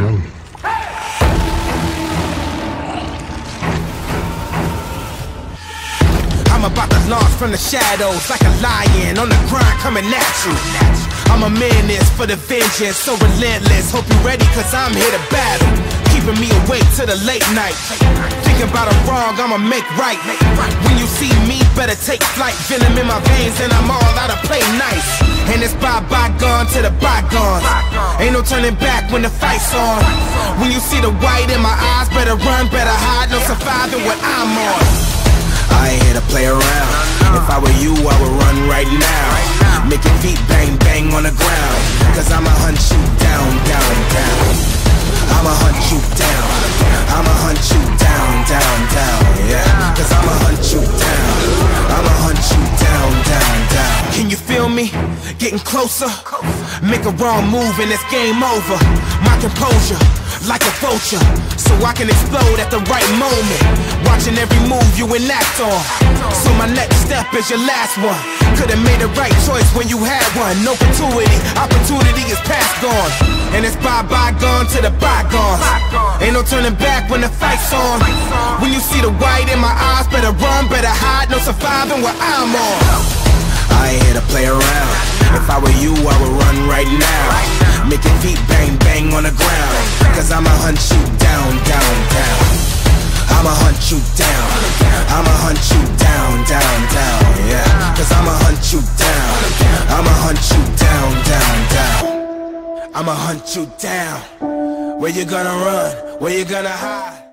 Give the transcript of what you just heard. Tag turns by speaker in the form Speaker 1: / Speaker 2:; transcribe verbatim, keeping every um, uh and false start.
Speaker 1: him.
Speaker 2: I'm about to launch from the shadows like a lion on the grind coming at you. I'm a menace for the vengeance, so relentless. Hope you ready, cause I'm here to battle. Keeping me awake to the late night. Thinking about a wrong, I'ma make right. When you see me, better take flight. Venom in my veins and I'm all out of play nice. And it's bye bygone to the bygones. Ain't no turning back when the fight's on. When you see the white in my eyes, better run, better hide. No surviving what I'm on. I ain't here to play around. If I were you, I would run right now. Make your feet bang, bang on the ground. Cause I'ma hunt you down, down, down. I'ma hunt you down. I'ma hunt you down, down, down. Yeah, cause I'ma hunt you down. I'ma hunt you down, down, down. Can you feel me? Getting closer. Make a wrong move and it's game over. My composure, like a vulture, so I can explode at the right moment. Watching every move you enact on, so my next step is your last one. Could've made the right choice when you had one. No gratuity, opportunity is past gone. And it's bye bygone to the bygones. Ain't no turning back when the fight's on. When you see the white in my eyes, better run, better hide. No surviving what I'm on. I ain't here to play around. If I were you, I would run right now. Make your feet bang, bang on the ground. Cause I'ma hunt you down, down, down. I'ma hunt you down. I'ma hunt you down, down, down. Yeah, cause I'ma hunt you down. I'ma hunt you down, down, down. I'ma hunt you down. Where you gonna run? Where you gonna hide?